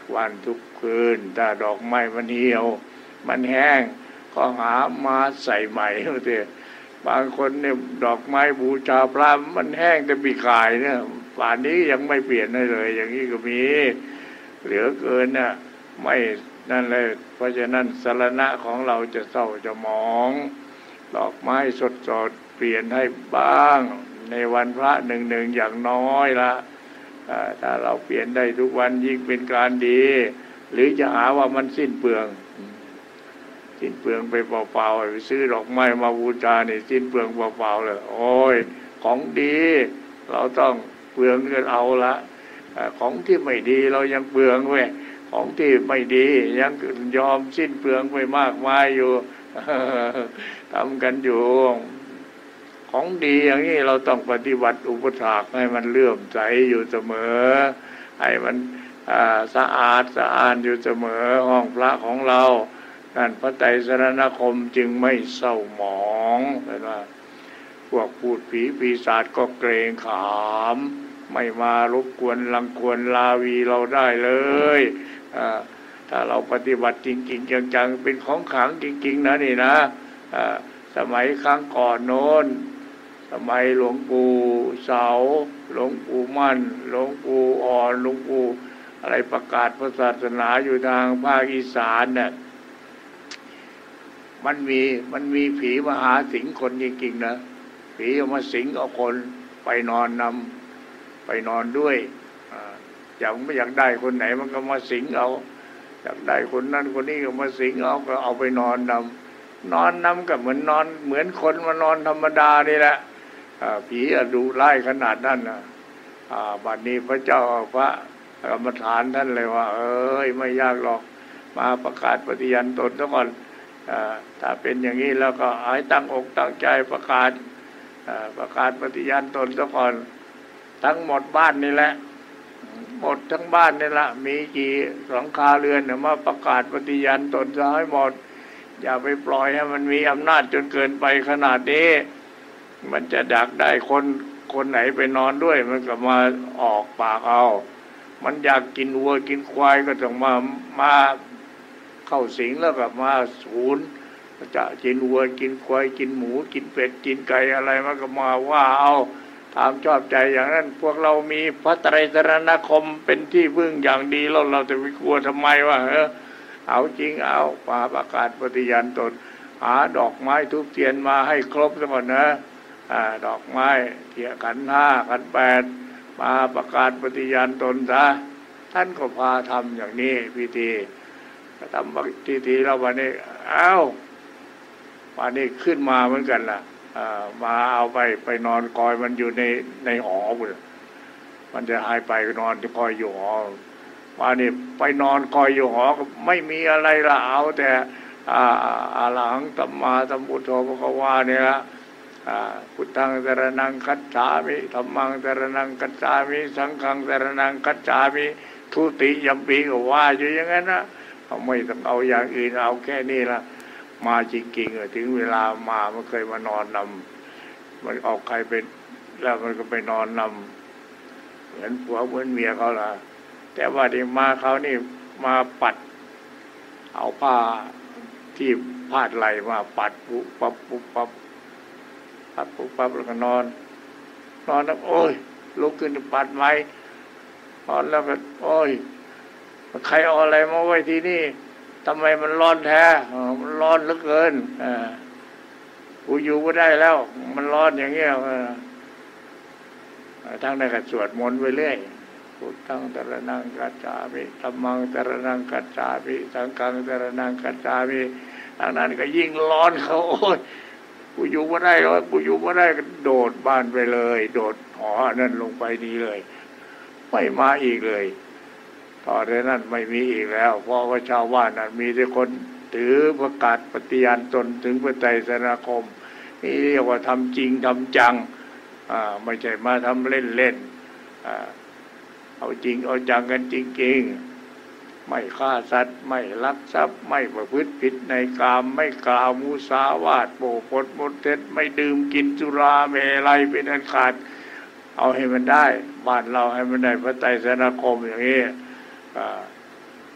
วันทุกคืนถ้าดอกไม้มันเหี่ยวมันแห้งก็หามาใส่ใหม่เถอะบางคนเนี่ยดอกไม้บูชาพระมันแห้งแต่ปีกายเนี่ยป่านนี้ยังไม่เปลี่ยนได้เลยอย่างนี้ก็มีเหลือเกินน่ะไม่นั่นเลยเพราะฉะนั้นสรณะของเราจะเศร้าจะหมองดอกไม้สดๆเปลี่ยนให้บ้างในวันพระหนึ่งอย่างน้อยละถ้าเราเปลี่ยนได้ทุกวันยิ่งเป็นการดีหรือจะหาว่ามันสิ้นเปลืองไปเปล่าๆไปซื้อดอกไม้มาบูชานี่สิ้นเปลืองเปล่าๆเลยโอ้ยของดีเราต้องเปลืองกันเอาละของที่ไม่ดีเรายังเปลืองเว้ยของที่ไม่ดียังยอมสิ้นเปลืองไปมากมายอยู่ทำกันอยู่ของดีอย่างนี้เราต้องปฏิบัติอุปถากให้มันเลื่อมใสอยู่เสมอให้มันสะอาดอยู่เสมอห้องพระของเรานั่นพระไตรสรณคมจึงไม่เศร้าหมองเห็นว่าพวกพูดผีปีศาจก็เกรงขามไม่มารบกวนรังควรลาวีเราได้เลยถ้าเราปฏิบัติจริงๆจังๆเป็นของขลังจริงๆนะนี่นะสมัยครั้งก่อนโน้นสมัยหลวงปู่เสาหลวงปู่มั่นหลวงปู่อ่อนหลวงปู่อะไรประกาศพระศาสนาอยู่ทางภาคอีสานเนี่ยมันมีผีมาหาสิงคนจริงๆนะผีเอามาสิงเอาคนไปนอนด้วยไม่อยากได้คนไหนมันก็มาสิงเอาอยากได้คนนั้นคนนี้ก็มาสิงเอาก็เอาไปนอนนำก็เหมือนคนมานอนธรรมดานี่แหละผีดุร้ายขนาดนั้นนะบัดนี้พระเจ้าพระกรรมฐานท่านเลยว่าไม่ยากหรอกมาประกาศปฏิญาณตนซะก่อนถ้าเป็นอย่างนี้แล้วก็ให้ตั้งอกตั้งใจประกาศปฏิญาณตนซะก่อนทั้งหมดบ้านนี่แหละหมดทั้งบ้านนี่แหละมีกี่หลังคาเรือนมาประกาศปฏิญาณตนซะให้หมดอย่าไปปล่อยให้มันมีอำนาจจนเกินไปขนาดนี้มันจะดักได้คนไหนไปนอนด้วยมันก็มาออกปากเอามันอยากกินวัวกินควายก็ต้องมาเข้าสิงแล้วก็มาศูนย์จะกินวัวกินควายกินหมูกินเป็ดกินไก่อะไรมันก็มาว่าเอาตามชอบใจอย่างนั้นพวกเรามีพระไตรสรณคมเป็นที่พึ่งอย่างดีแล้วเราจะไปกลัวทำไมวะเอาจริงเอาประกาศปฏิญาณตนหาดอกไม้ทูบเทียนมาให้ครบซะก่อนนะดอกไม้เทียนขันห้าขันแปดมาประกาศปฏิญาณตนซะท่านก็พาทำอย่างนี้พิธีทำพิธีแล้ววันนี้วันนี้ขึ้นมาเหมือนกันล่ะมาเอาไปนอนคอยมันอยู่ในหอมันจะหายไปนอนคอยอยู่หอวันนี้ไปนอนคอยอยู่หอก็ไม่มีอะไรละเอาแต่อะระหังสัมมาสัมพุทโธภควาเนี่ยละพุทธังสรณังคัจฉามิธัมมังสรณังคัจฉามิสังฆังสรณังคัจฉามิทุติยัมปิก็ว่าอยู่อย่างนั้นนะไม่ต้องเอาอย่างอื่นเอาแค่นี้ละมาจริงๆถึงเวลามามันเคยมานอนนำมันเอาใครเป็นแล้วมันก็ไปนอนนำเหมือนผัวเหมือนเมียเขาล่ะแต่ว่าที่มาเขานี่มาปัดเอาผ้าที่พาดไหลมาปัดปุ๊บปั๊บปุ๊บปั๊บแล้วก็นอนแล้วโอ้ยลุกขึ้นปัดไหมนอนแล้วก็โอ้ยใครเอาอะไรมาไว้ที่นี่ทำไมมันร้อนแท้มันร้อนเหลือเกินกูอยู่ก็ได้แล้วมันร้อนอย่างเงี้ยทั้งนั้นก็สวดมนต์ไปเรื่อยพุทธังสรณังคัจฉามิธัมมังสรณังคัจฉามิสังฆังสรณังคัจฉามิทั้งนั้นก็ยิ่งร้อนเขาโอ้ยกูอยู่ก็ได้แล้วกูอยู่ก็ได้ก็โดดบ้านไปเลยโดดหอนั่นลงไปนี้เลยไม่มาอีกเลยต่อจากนั้นไม่มีอีกแล้วเพราะว่าชาวบ้านนั้นมีแต่คนถือประกาศปฏิญาณตนถึงพระไตรสรณคมนี่เรียกว่าทำจริงทำจังไม่ใช่มาทำเล่นเอาจริงเอาจังกันจริงๆไม่ฆ่าสัตว์ไม่ลักทรัพย์ไม่ประพฤติผิดในกามไม่กล่าวมุสาวาทโป้ปดมดเท็จไม่ดื่มกินสุราเมลัยเป็นอันขาดเอาให้มันได้บ้านเราให้มันได้พระไตรสรณคมอย่างนี้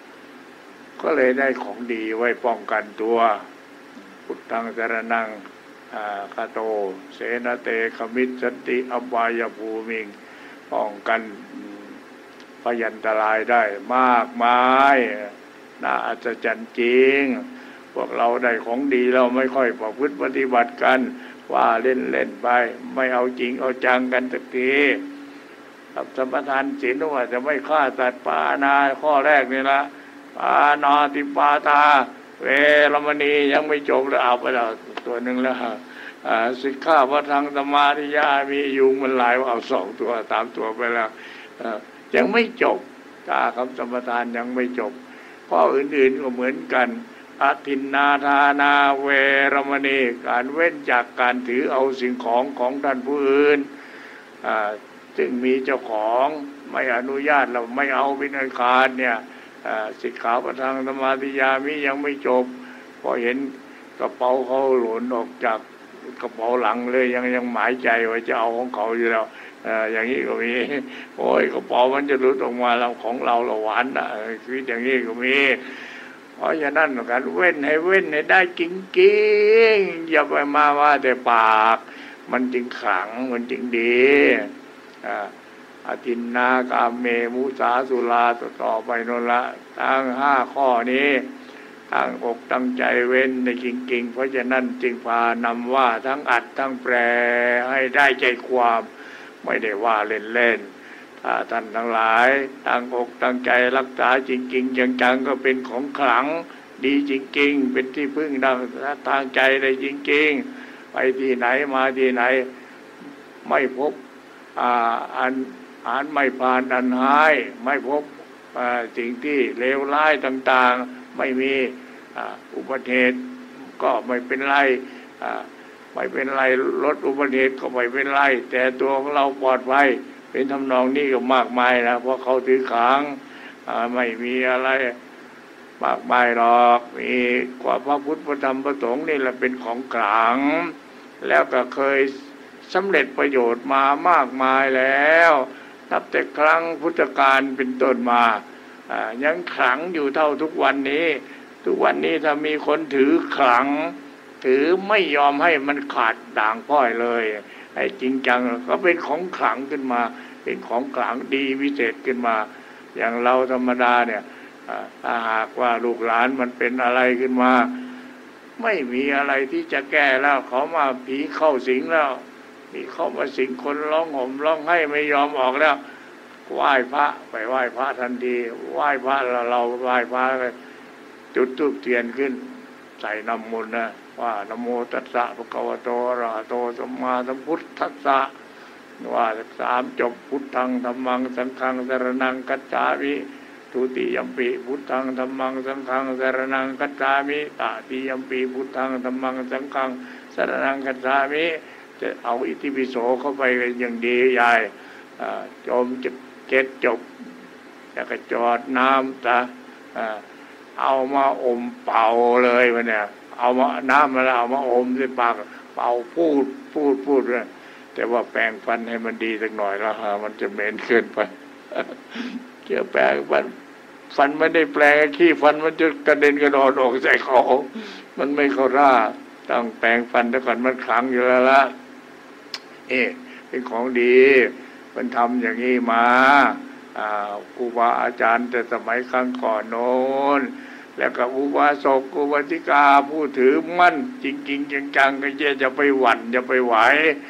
ก็เลยได้ของดีไว้ป้องกันตัวพุทธังสรณังคาโตเสนาเตขมิตสันติอบายภูมิงป้องกันพยันตรายได้มากมายน่าอัศจรรย์จริงพวกเราได้ของดีเราไม่ค่อยประพฤติปฏิบัติกันว่าเล่นเล่นไปไม่เอาจริงเอาจังกันสักทีกับสัมปทานศีลว่าจะไม่ฆ่าสัตว์ปานาข้อแรกนี่ละปานาติปาตาเวรมณียังไม่จบเลยเอาไปแล้วตัวหนึ่งแล้วสิกขาพระทังสมาธิยามียุงมันหลายเอา2 ตัว3 ตัวไปแล้วยังไม่จบตาคำสัมปทานยังไม่จบข้ออื่นๆก็เหมือนกันอทินนาทานาเวรมณีการเว้นจากการถือเอาสิ่งของของท่านผู้อื่นซึ่งมีเจ้าของไม่อนุญาตเราไม่เอาเป็นอันขาดเนี่ยสิกขาปะทังสมาธิยามิยังไม่จบพอเห็นกระเป๋าเขาหล่นออกจากกระเป๋าหลังเลยยังหมายใจว่าจะเอาของเขาอยู่แล้วอย่างนี้ก็มีโอ้ยกระเป๋ามันจะหลุดออกมาเราของเราหวานนะชีวิตอย่างนี้ก็มีเพราะฉะนั้นการเว้นให้ได้จริงๆอย่าไปมาว่าแต่ปากมันจึงขลังมันจึงดีอทินนากาเมมุสาสุราต่อไปโน่นละทั้ง5 ข้อนี้ตั้งอกตั้งใจเว้นในจริงๆเพราะฉะนั้นจึงพานำว่าทั้งอัดทั้งแปลให้ได้ใจความไม่ได้ว่าเล่นๆถ้าท่านทั้งหลายตั้งอกตั้งใจรักษาจริงๆจังๆก็เป็นของขลังดีจริงๆเป็นที่พึ่งทางใจได้จริงๆไปที่ไหนมาที่ไหนไม่พบอันไม่ผ่านอันหายไม่พบสิ่งที่เลวร้ายต่างๆไม่มีอุบัติเหตุก็ไม่เป็นไรไม่เป็นไรลดอุบัติเหตุก็ไม่เป็นไรแต่ตัวของเราปลอดภัยเป็นทำนองนี้ก็มากมายนะเพราะเขาถือขังไม่มีอะไรมากมายหรอกมีกว่าพระพุทธพระธรรมพระสงฆ์นี่แหละเป็นของขลังแล้วก็เคยสำเร็จประโยชน์มามากมายแล้วนับแต่ครั้งพุทธกาลเป็นต้นมายังขลังอยู่เท่าทุกวันนี้ถ้ามีคนถือขลังถือไม่ยอมให้มันขาดด่างพ้อยเลยให้จริงจังก็เป็นของขลังขึ้นมาเป็นของขลังดีวิเศษขึ้นมาอย่างเราธรรมดาเนี่ยถ้าหากว่าลูกหลานมันเป็นอะไรขึ้นมาไม่มีอะไรที่จะแก้แล้วเขามาผีเข้าสิงแล้วมีเข้ามาสิงคนร้องห่มร้องไห้ไม่ยอมออกแล้วไหว้พระไปไหว้พระทันทีไหว้พระเราไหว้พระจุดธูปเทียนขึ้นใส่น้ำมนต์นะว่านะโมตัสสะภะคะวะโตอะระหะโตสัมมาสัมพุทธัสสะว่า3 จบพุทธังธัมมังสังฆังสรณังคัจฉามิทุติยัมปิพุทธังธัมมังสังฆังสรณังคัจฉามิตติยัมปิพุทธังธัมมังสังฆังสรณังคัจฉามิจะเอาอิติปิโสเข้าไปอย่างดีใหญ่จม7 จบแล้วก็จอดน้ำซะเอามาอมเป่าเลยมันเนี่ยเอามาน้ำมาแล้วเอามาอมใส่ปากเป่าพูดเลยแต่ว่าแปรงฟันให้มันดีสักหน่อยแล้วมันจะเหม็นเกินไปเกี่ยวแปรงฟันไม่ได้แปรงขี้ฟันมันจะกระเด็นกระดอนออกใส่เขามันไม่เข้าท่าต้องแปรงฟันแต่ก่อนมันขลังอยู่แล้วละเป็นของดีมันทำอย่างนี้มาครูบาอาจารย์แต่สมัยครั้งก่อนโน้นแล้วก็อุบาสกอุบาสิกาผู้ถือมั่นจริงๆจังๆก็จะไปหวั่นจะไปไหว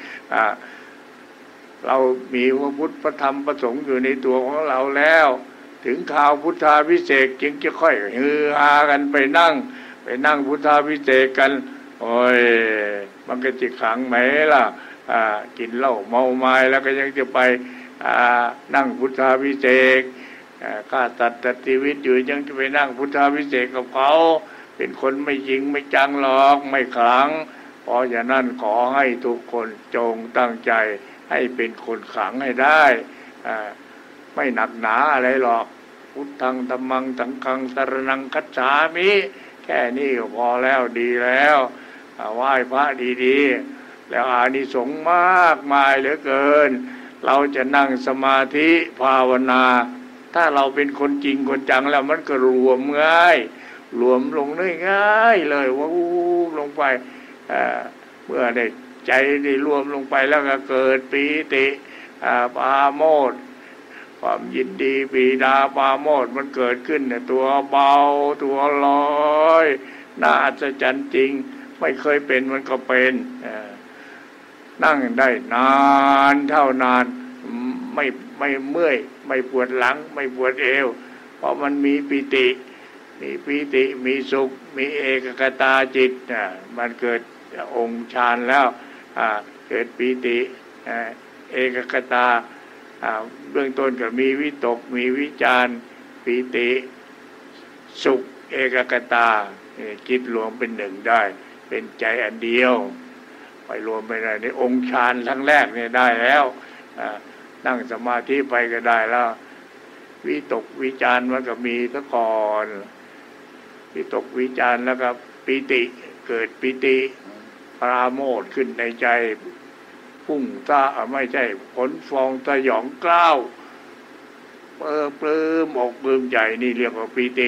เรามีพระพุทธพระธรรมพระสงฆ์อยู่ในตัวของเราแล้วถึงข่าวพุทธาภิเษกจึงจะค่อยฮือฮากันไปนั่งพุทธาภิเษกกันโอ้ยมันก็จะขังไหมล่ะกินเหล้าเมาไม้แล้วก็ยังจะไปนั่งพุทธาภิเษกฆ่าตัดชีวิตอยู่ยังจะไปนั่งพุทธาภิเษกกับเขาเป็นคนไม่จริงไม่จังหรอกไม่ขลังเพราะฉะนั้นขอให้ทุกคนจงตั้งใจให้เป็นคนขลังให้ได้ไม่หนักหนาอะไรหรอกพุทธังธัมมังสังฆังสรณังคัจฉามิแค่นี้ก็พอแล้วดีแล้วไหว้พระดีๆแล้วอานิสงส์มากมายเหลือเกินเราจะนั่งสมาธิภาวนาถ้าเราเป็นคนจริงคนจังแล้วมันก็รวมง่ายรวมลงได้ง่ายเลยว่าลงไปเมื่อได้ใจได้รวมลงไปแล้วก็เกิดปีติปราโมทย์ความยินดีปีดาปราโมทย์มันเกิดขึ้นเนี่ยตัวเบาตัวลอยน่าอัศจรรย์จริงไม่เคยเป็นมันก็เป็นนั่งได้นานเท่านานไม่เมื่อยไม่ปวดหลังไม่ปวดเอวเพราะมันมีปีติมีสุขมีเอกคตาจิตมันเกิดองค์ฌานแล้วเกิดปีติเอกคตาเบื้องต้นก็มีวิตกมีวิจารปีติสุขเอกคตาจิตรวมเป็นหนึ่งได้เป็นใจอันเดียวไปรวมไปในองค์ฌานทั้งแรกเนี่ยได้แล้วนั่งสมาธิไปก็ได้แล้ววิตกวิจารมันก็มีซะก่อนวิตกวิจารแล้วก็ปิติเกิดปิติปราโมทย์ขึ้นในใจพุ่งไม่ใช่ผลฟองสยองกล้าวปลื้มอกปลื้มใจนี่เรียกว่าปิติ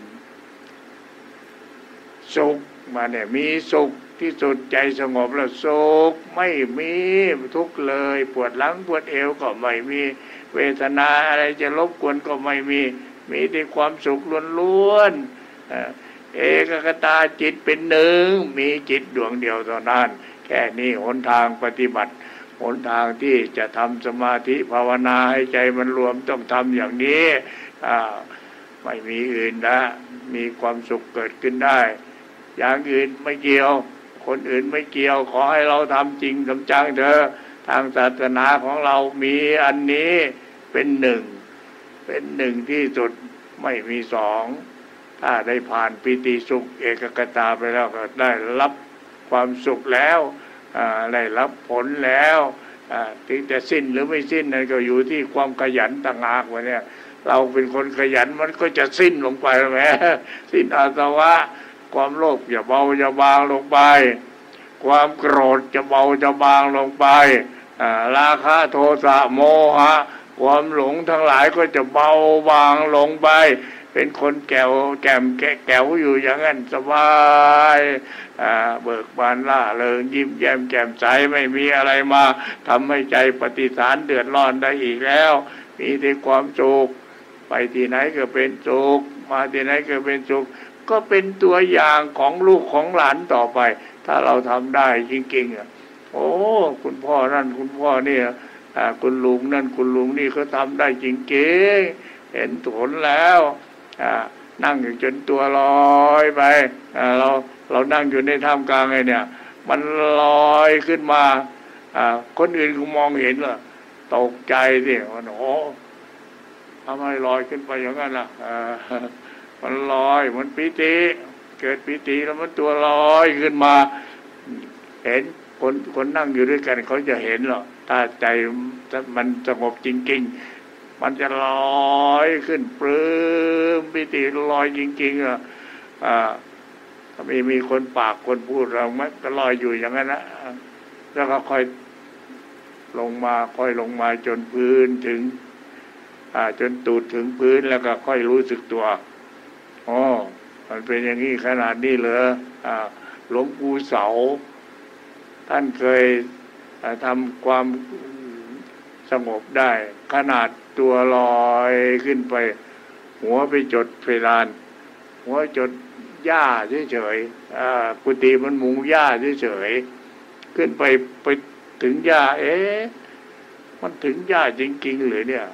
สุขมาเนี่ยมีสุขที่สุดใจสงบแล้วสุขไม่มีทุกข์เลยปวดหลังปวดเอวก็ไม่มีเวทนาอะไรจะรบกวนก็ไม่มีแต่ความสุขล้วนๆเอกคตาจิตเป็นหนึ่งมีจิตดวงเดียวเท่านั้นแค่นี้หนทางปฏิบัติหนทางที่จะทำสมาธิภาวนาให้ใจมันรวมต้องทำอย่างนี้ไม่มีอื่นนะมีความสุขเกิดขึ้นได้อย่างอื่นไม่เกี่ยวคนอื่นไม่เกี่ยวขอให้เราทำจริงทำจังเถอะทางศาสนาของเรามีอันนี้เป็นหนึ่งที่สุดไม่มีสองถ้าได้ผ่านปิติสุขเอกคตาไปแล้วก็ได้รับความสุขแล้วได้รับผลแล้วถึงจะสิ้นหรือไม่สิ้นนั่นก็อยู่ที่ความขยันต่างหากว่าเนี่ยเราเป็นคนขยันมันก็จะสิ้นลงไปแหมสิ้นอาสวะความโลภจะเบาจะบางลงไปความโกรธจะเบาจะบางลงไปราคะโทสะโมหะความหลงทั้งหลายก็จะเบาบางลงไปเป็นคนแก้วอยู่อย่างนั้นสบายเบิกบานล่าเริงยิ้มแย้มแจ่มใสไม่มีอะไรมาทำให้ใจปฏิสารเดือดร้อนได้อีกแล้วมีแต่ความสุขไปที่ไหนก็เป็นสุขมาที่ไหนก็เป็นสุขก็เป็นตัวอย่างของลูกของหลานต่อไปถ้าเราทำได้จริงๆโอ้คุณพ่อนั่นคุณพ่อนี่คุณลุงนั่นคุณลุงนี่เขาทำได้จริงๆเห็นผลแล้วนั่งอยู่จนตัวลอยไปเรานั่งอยู่ในท่ามกลางไงเนี่ยมันลอยขึ้นมาคนอื่นก็มองเห็นล่ะตกใจสิมันโอ้ทำไมลอยขึ้นไปอย่างนั้นล่ะมันลอยมันปิติเกิดปิติแล้วมันตัวลอยขึ้นมาเห็นคนนั่งอยู่ด้วยกันเขาจะเห็นหรอกถ้าใจมันสงบจริงๆมันจะลอยขึ้นปลื้มปิติลอยจริงๆถ้ามีคนปากคนพูดเราไม่ก็ลอยอยู่อย่างนั้นนะแล้วก็ค่อยลงมาจนพื้นถึงจนตูดถึงพื้นแล้วก็ค่อยรู้สึกตัวอ๋อมันเป็นอย่างนี้ขนาดนี้เหรอหลวงปู่เสาท่านเคยทำความสงบได้ขนาดตัวลอยขึ้นไปหัวไปจดเพดานหัวจดหญ้าเฉยๆกุฏิมันมุงหญ้าเฉยๆขึ้นไปถึงหญ้ามันถึงหญ้าจริงๆหรือเนี่ย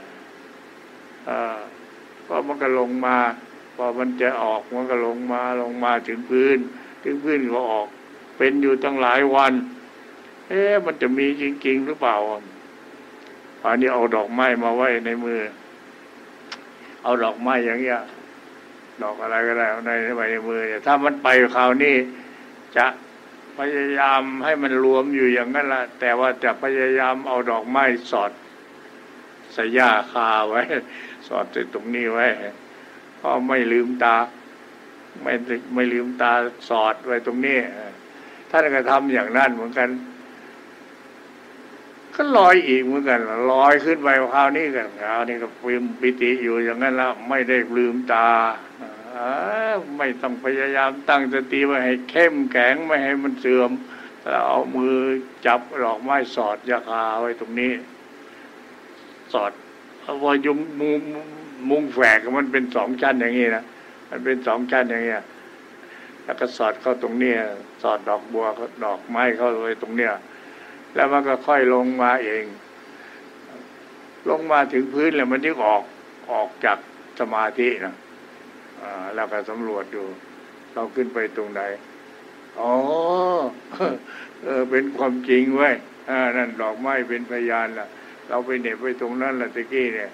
ก็มันก็ลงมาพอมันจะออกมันก็ลงมาถึงพื้นก็ออกเป็นอยู่ตั้งหลายวันมันจะมีจริงๆหรือเปล่าอันนี้เอาดอกไม้มาไว้ในมือเอาดอกไม้อย่างเงี้ยดอกอะไรก็ได้เอาไว้ในมือเนี่ยถ้ามันไปคราวนี้จะพยายามให้มันรวมอยู่อย่างนั้นละแต่ว่าจะพยายามเอาดอกไม้สอดใส่หญ้าคาไว้สอดตรงนี้ไว้ก็ไม่ลืมตาไม่ลืมตาสอดไว้ตรงนี้ท่านก็ทำอย่างนั้นเหมือนกันก็ลอยอีกเหมือนกันลอยขึ้นไปคราวนี้ก็ปลื้มปิติอยู่อย่างนั้นแล้วไม่ได้ลืมตาไม่ต้องพยายามตั้งสติไว้ให้เข้มแข็งไม่ให้มันเสื่อมแล้วเอามือจับดอกไม้สอดยาคาไว้ตรงนี้สอดเอาไว้ยุงมุงแฝกมันเป็นสองชั้นอย่างนี้นะมันเป็นสองชั้นอย่างเงี้ยแล้วก็สอดเข้าตรงเนี้ยสอดดอกบัวดอกไม้เข้าไว้ตรงเนี้ยแล้วมันก็ค่อยลงมาเองลงมาถึงพื้นแล้วมันจึงออกจากสมาธินะแล้วก็สำรวจดูเราขึ้นไปตรงไหนอ๋อเป็นความจริงเว้ยนั่นดอกไม้เป็นพยานล่ะเราไปเหน็บไปตรงนั้นละตะกี้เนี่ย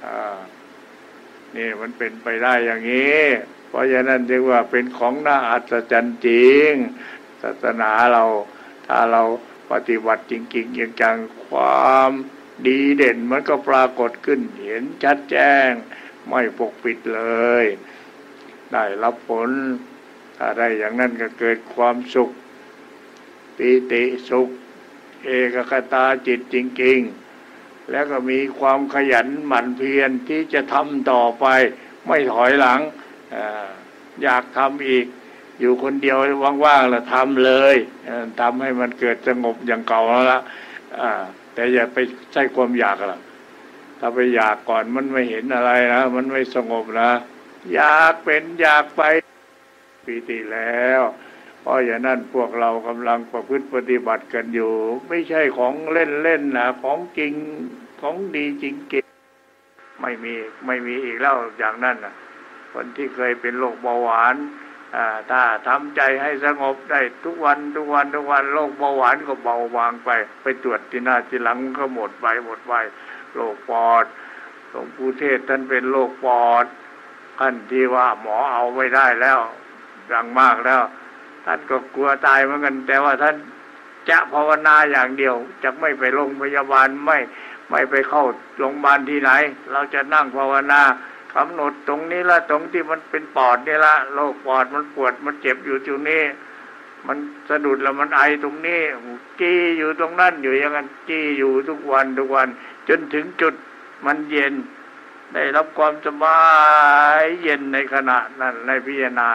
นี่มันเป็นไปได้อย่างนี้เพราะฉะนั้นจึงว่าเป็นของน่าอัศจรรย์จริงศาสนาเราถ้าเราปฏิบัติจริงๆจังๆความดีเด่นมันก็ปรากฏขึ้นเห็นชัดแจ้งไม่ปกปิดเลยได้รับผลถ้าได้อย่างนั้นก็เกิดความสุขปีติสุขเอกคตาจิตจริงๆแล้วก็มีความขยันหมั่นเพียรที่จะทำต่อไปไม่ถอยหลังอยากทำอีกอยู่คนเดียวว่างๆแล้วทำเลยทำให้มันเกิดสงบอย่างเก่าแล้วละแต่อย่าไปใช้ความอยากล่ะถ้าไปอยากก่อนมันไม่เห็นอะไรนะมันไม่สงบนะอยากเป็นอยากไปปีติแล้วเพราะอย่างนั้นพวกเรากำลังประพฤติปฏิบัติกันอยู่ไม่ใช่ของเล่นๆนะของจริงของดีจริงๆไม่มีอีกแล้วอย่างนั้นนะคนที่เคยเป็นโรคเบาหวานถ้าทำใจให้สงบได้ทุกวันโรคเบาหวานก็เบาบางไปตรวจที่หน้าที่หลังก็หมดไปโรคปอดหลวงปู่เทศท่านเป็นโรคปอดท่านที่ว่าหมอเอาไม่ได้แล้วดังมากแล้วท่านก็กลัวตายเหมือนกันแต่ว่าท่านจะภาวนาอย่างเดียวจะไม่ไปโรงพยาบาลไม่ไปเข้าโรงพยาบาลที่ไหนเราจะนั่งภาวนากำหนดตรงนี้ละตรงที่มันเป็นปอดนี่ละโรคปอดมันปวดมันเจ็บอยู่ตรงนี้มันสะดุดแล้วมันไอตรงนี้จี้อยู่ตรงนั้นอยู่อย่างนั้นจี้อยู่ทุกวันจนถึงจุดมันเย็นได้รับความสบายเย็นในขณะนั้นในพิจารณา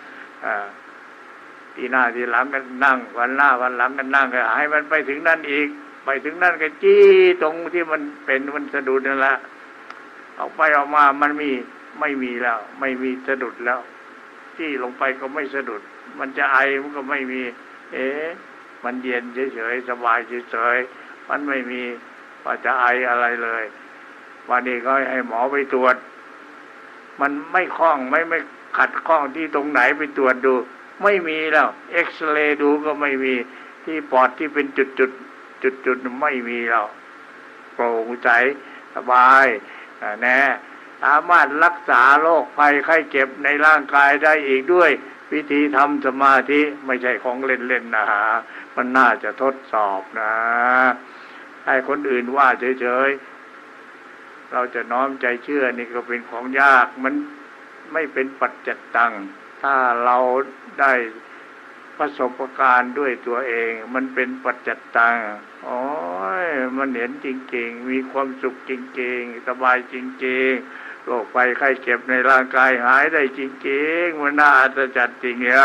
ทีหน้าทีหลังกันนั่งวันหน้าวันหลังกันนั่งก็ให้มันไปถึงนั่นอีกไปถึงนั่นก็จี้ตรงที่มันเป็นมันสะดุดนั่นแหละออกไปออกมามันไม่มีแล้วไม่มีสะดุดแล้วจี้ลงไปก็ไม่สะดุดมันจะไอมันก็ไม่มีมันเย็นเฉยๆสบายเฉยๆมันไม่มีว่าจะไออะไรเลยวันนี้ก็ให้หมอไปตรวจมันไม่คล่องไม่ขัดข้องที่ตรงไหนไปตรวจดูไม่มีแล้วเอ็กซเรย์ดูก็ไม่มีที่ปอดที่เป็นจุดไม่มีแล้วโปร่งใสสบายแน่สามารถรักษาโรคภัยไข้เจ็บในร่างกายได้อีกด้วยวิธีทำสมาธิไม่ใช่ของเล่นๆนะฮะมันน่าจะทดสอบนะให้คนอื่นว่าเฉยๆเราจะน้อมใจเชื่อนี่ก็เป็นของยากมันไม่เป็นปัจจัตตังถ้าเราได้ประสบการณ์ด้วยตัวเองมันเป็นปัจจัตตังโอ้ยมันเห็นจริงๆมีความสุขจริงๆสบายจริงๆโรคภัยไข้เจ็บในร่างกายหายได้จริงๆมันน่าอัศจรรย์จริงเนี่ย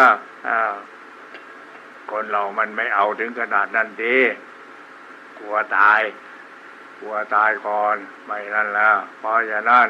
คนเรามันไม่เอาถึงขนาดนั้นดิกลัวตายก่อนไม่นั่นแล้วเพราะฉะนั้น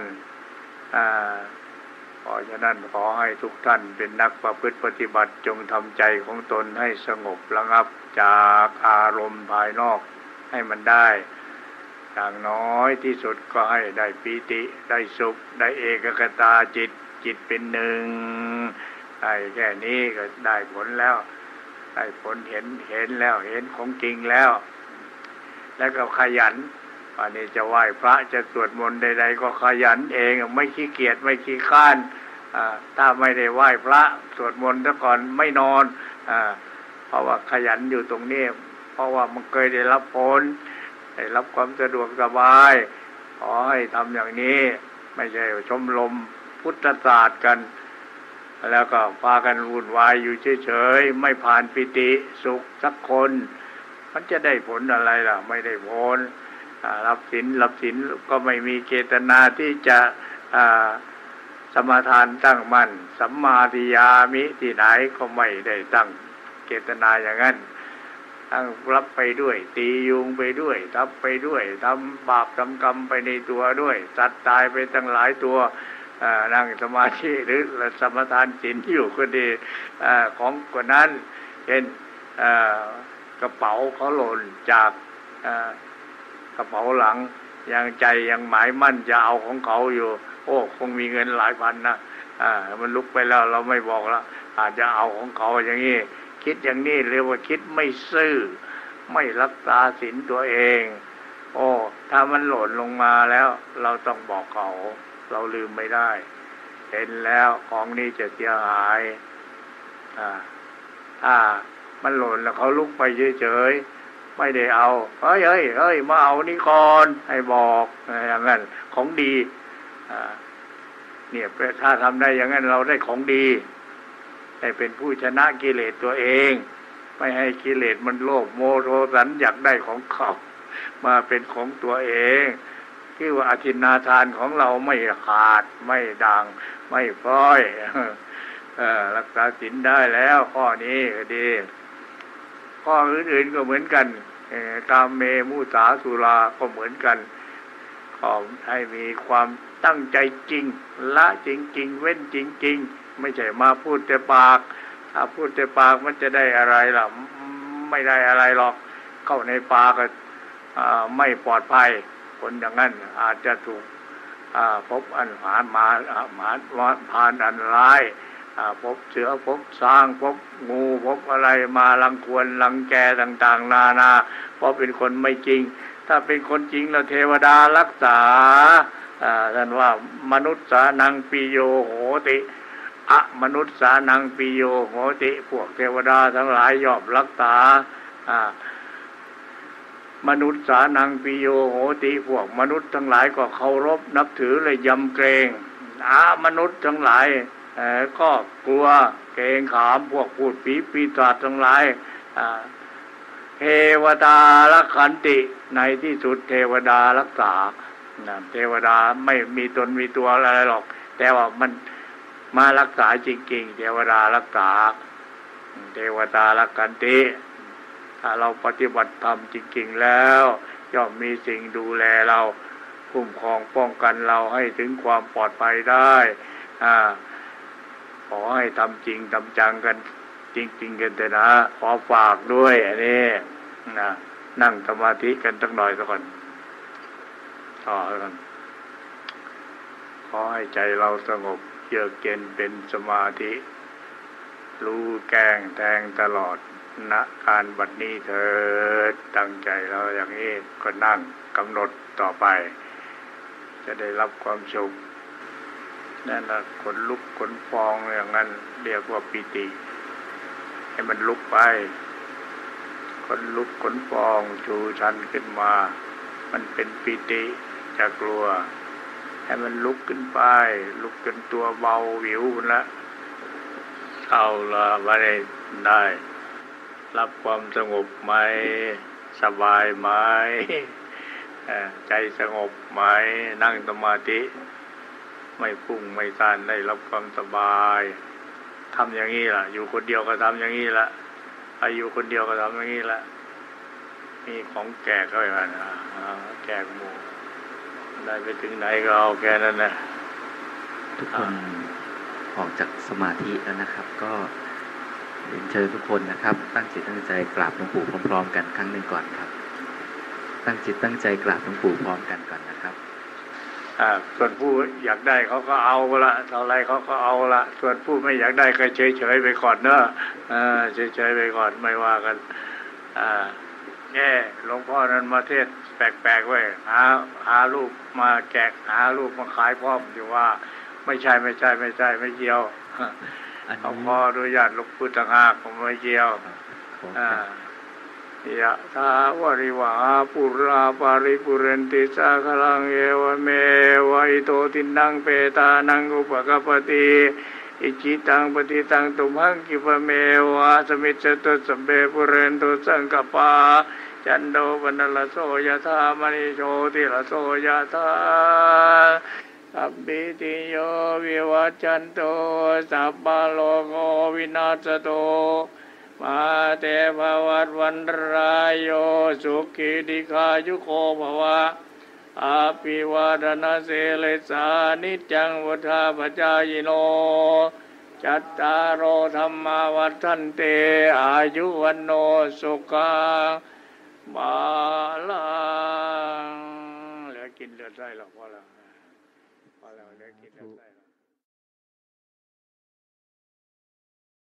ขอให้ทุกท่านเป็นนักประพฤติปฏิบัติจงทำใจของตนให้สงบระงับจากอารมณ์ภายนอกให้มันได้อย่างน้อยที่สุดก็ให้ได้ปีติได้สุขได้เอกคตาจิตเป็นหนึ่งได้แค่นี้ก็ได้ผลแล้วได้ผลเห็นแล้วเห็นของจริงแล้วแล้วก็ขยันวันนี้จะไหว้พระจะสวดมนต์ใดๆก็ขยันเองไม่ขี้เกียจไม่ขี้ข้านถ้าไม่ได้ไหว้พระสวดมนต์ซะก่อนไม่นอนเพราะว่าขยันอยู่ตรงนี้เพราะว่ามันเคยได้รับผลได้รับความสะดวกสบายขอให้ทำอย่างนี้ไม่ใช่ชมรมพุทธศาสตร์กันแล้วก็พากันวุ่นวายอยู่เฉยๆไม่ผ่านปิติสุขสักคนมันจะได้ผลอะไรล่ะไม่ได้ผลรับศีลก็ไม่มีเจตนาที่จะสมาทานตั้งมั่นสัมมาทิฏฐามิที่ไหนก็ไม่ได้ตั้งเจตนาอย่างนั้นตั้งรับไปด้วยตียุงไปด้วยทับไปด้วยทำบาปทำกรรมไปในตัวด้วยสัตว์ตายไปตั้งหลายตัวนั่งสมาธิหรือสมาทานศีลอยู่ก็ดีของกว่านั้นเช่นกระเป๋าเขาหล่นจากกระเป๋าหลังยังใจยังหมายมั่นจะเอาของเขาอยู่โอ้คงมีเงินหลายพันนะมันลุกไปแล้วเราไม่บอกแล้วอาจจะเอาของเขาอย่างนี้คิดอย่างนี้เรียกว่าคิดไม่ซื่อไม่รักษาศีลตัวเองโอ้ถ้ามันหล่นลงมาแล้วเราต้องบอกเขาเราลืมไม่ได้เห็นแล้วของนี้จะเสียหายถ้ามันหล่นแล้วเขาลุกไปเฉยๆไม่ได้เอาเฮ้ยมาเอานี่ก่อนให้บอกอย่างนั้นของดีเนี่ยถ้าทำได้อย่างนั้นเราได้ของดีได้เป็นผู้ชนะกิเลสตัวเองไม่ให้กิเลสมันโลภโมโทสันอยากได้ของเขามาเป็นของตัวเองที่ว่าอธินาทานของเราไม่ขาดไม่ดังไม่พร้อยรักษาศีลได้แล้วข้อนี้ก็ดีข้ออื่นๆก็เหมือนกันกามเมมุสาสุราก็เหมือนกันขอให้มีความตั้งใจจริงละจริงๆเว้นจริงๆไม่ใช่มาพูดแต่ปากถ้าพูดแต่ปากมันจะได้อะไรล่ะไม่ได้อะไรหรอกเข้าในปากก็ไม่ปลอดภัยคนอย่างนั้นอาจจะถูกพบอันหามาผ่านอันร้ายพบเสือพบช้างพบงูพบอะไรมารังควรรังแกต่างๆนานาเพราะเป็นคนไม่จริงถ้าเป็นคนจริงแล้วเทวดารักษาท่านว่ามนุษย์สานังปิโยโหติมนุษย์สานังปิโยโหติพวกเทวดาทั้งหลายย่อมรักษามนุษย์สานังปิโยโหติพวกมนุษย์ทั้งหลายก็เคารพนับถือเลยยำเกรงมนุษย์ทั้งหลายก็กลัวเกรงขามพวกพูดผีปีศาจทั้งหลายเทวดารักขันติในที่สุดเทวดารักษาเทวดาไม่มีตนมีตัวอะไรหรอกแต่ว่ามันมารักษาจริงๆเทวดารักษาเทวดารักขันติถ้าเราปฏิบัติธรรมจริงๆแล้วย่อมมีสิ่งดูแลเราคุ้มครองป้องกันเราให้ถึงความปลอดภัยได้ขอให้ทำจริงทำจังกันจริงๆกันเถอะนะขอฝากด้วยอันนี้นะนั่งสมาธิกันสักหน่อยสักก่อนต่อกันขอให้ใจเราสงบเยือกเย็นเป็นสมาธิรู้แจ้งแทงตลอดณการบัดนี้เถิดตั้งใจเราอย่างนี้ก็นั่งกำหนดต่อไปจะได้รับความสุขนั่นแหละขนลุกขนพองอย่างนั้นเรียกว่าปิติให้มันลุกไปขนลุกขนพองชูชันขึ้นมามันเป็นปิติจะกลัวให้มันลุกขึ้นไปลุกจนตัวเบาหวิวละเอาละมาได้รับความสงบไหมสบายไหมใจสงบไหมนั่งสมาธิไม่พุ่งไม่ซ่านได้รับความสบายทำอย่างนี้ล่ะอยู่คนเดียวก็ทำอย่างนี้ละอยู่คนเดียวก็ทำอย่างนี้ละมีของแจกเข้าไปนะแจกหมู่ได้ไปถึงไหนก็เอาแค่นั้นนะทุกคนออกจากสมาธิแล้วนะครับก็เรียนเชิญทุกคนนะครับตั้งจิตตั้งใจกราบหลวงปู่พร้อมๆกันครั้งหนึ่งก่อนครับตั้งจิตตั้งใจกราบหลวงปู่พร้อมกันก่อนนะครับส่วนผู้อยากได้เขาก็เอาละเท่าไรเขาก็เอาละส่วนผู้ไม่อยากได้ก็เฉยๆไปก่อนเนอะเฉยๆไปก่อนไม่ว่ากันหลวงพ่อนั้นมาเทศแปลกๆไว้หารูปมาแจกหารูปมาขายพร้อมอยู่ว่าไม่ใช่ไม่เกี่ยวเอาพอดูญาติลูกพุทธหากไม่เกี่ยวยะถาวาริวหาปุราปาริปุเรนติสาคลังเอวเมวะอิโตตินังเปตานังอุปกปติอิจิตังปฏิตังตุมหังกิปเมวะสมิจจตุสัมเปปุเรนตุสังกปาจันโดปนลโสยะธามณิโชติลโสยะธาสสัพพิติโยวิวัจจันโตสัพพะโลกโควินาศโตมาเตภวัตวันรายโยสุขีติกายุโกภวะอาภิวาทนาเสเลสานิจจังวุธาปจายโนจัตตารโอธรรมาวัฏันเตอายุวันโนสุขังบาลังเหลือกินเหลือใช้หรอกพอแล้วเหลือกินเหลือใช้